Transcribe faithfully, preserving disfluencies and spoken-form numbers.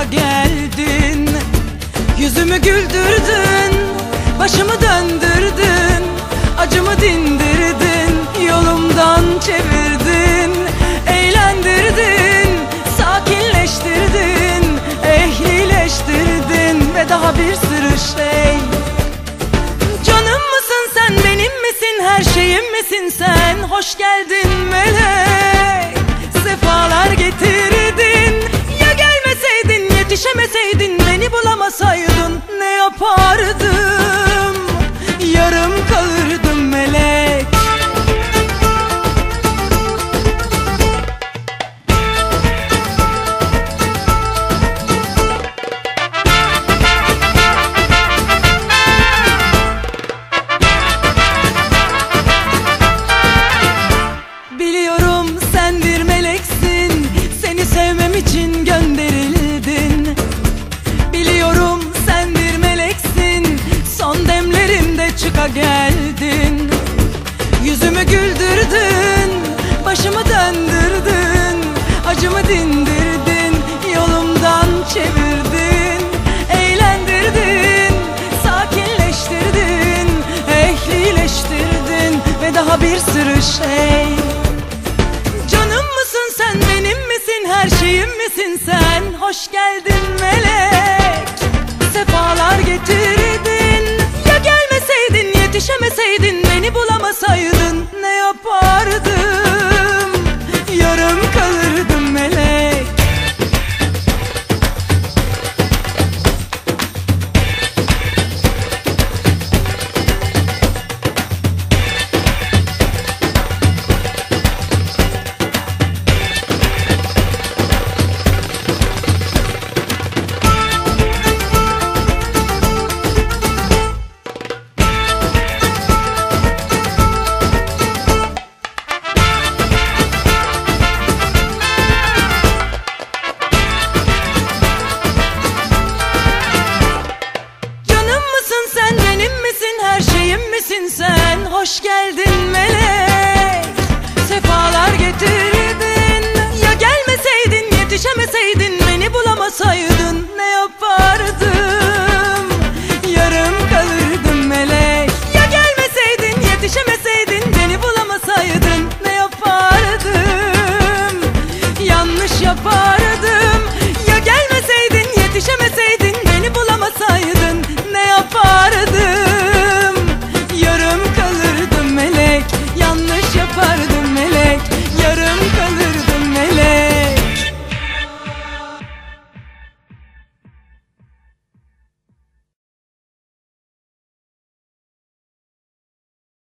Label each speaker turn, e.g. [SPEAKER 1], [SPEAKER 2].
[SPEAKER 1] geldin. Yüzümü güldürdün, başımı döndürdün, acımı dindirdin, yolumdan çevirdin, eğlendirdin, sakinleştirdin, ehlileştirdin ve daha bir sürü şey. Canım mısın sen, benim misin, her şeyim misin sen? Hoş geldin melek, sefalar getirdin. Ya gelmeseydin, yetişemeseydin, beni bulamasaydın ne yapardım? Yarım kalırdım melek. Biliyorum sen bir meleksin, seni sevmem için gönderildin. Biliyorum sen bir meleksin, son demlerimde çıka geldin. Yüzümü güldürdün, başımı döndürdün, acımı dindirdin, yolumdan çevirdin, eğlendirdin, sakinleştirdin, ehlileştirdin ve daha bir sürü şey. Canım mısın sen, benim misin, her şeyim misin sen? Hoş geldin melek, sefalar getirdin. Ya gelmeseydin, yetişemeseydin, beni bulamasaydın ne yapardım? Yarım kalırdım melek. Sen hoş geldin melek, sefalar getirdin. Ya gelmeseydin, yetişemeseydin, beni bulamasaydın